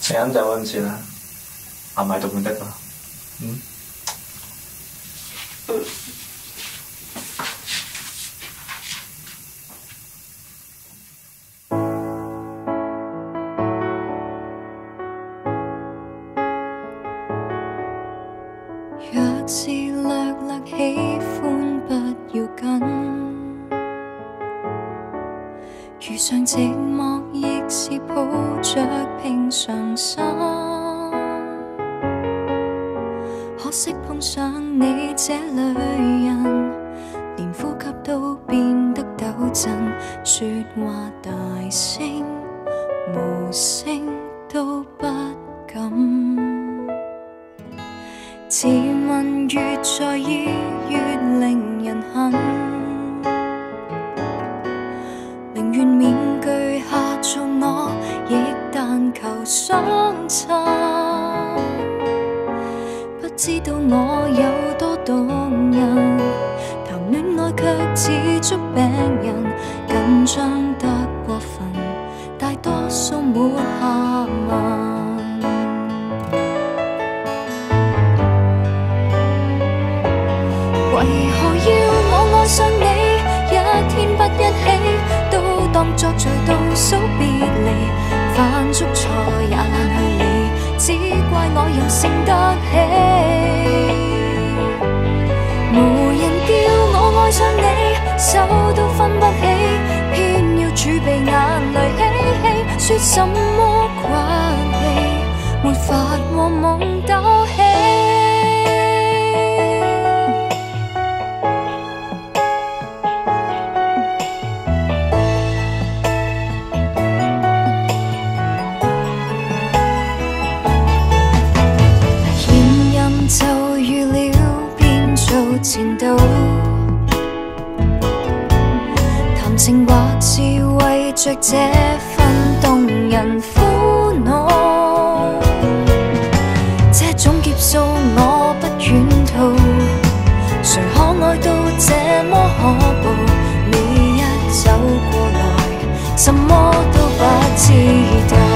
请人再问次啦，阿买到半得噶。嗯。 若是略略喜歡，不要緊。遇上寂寞，亦是抱着平常心。可惜碰上你這類人，連呼吸都變得抖震，說話大聲無聲都不敢。自問越在意越令人恨，寧願面具下做我，亦但求相襯。不知道我有多動人，談戀愛卻似捉病人，緊張得過分，大多數沒下文。為何要我愛上你？一天不一起，都當作在倒數別離。犯足錯也懶去理，只怪我任性得起。無人叫我愛上你，手都分不起，偏要儲備眼淚嬉戲，說什麼關係，沒法和夢鬥起。就預了變做前度，談情或是為着這份動人苦惱，這種劫數我不願逃，誰可愛到這麼可怖？你一走過來，什麼都不知道。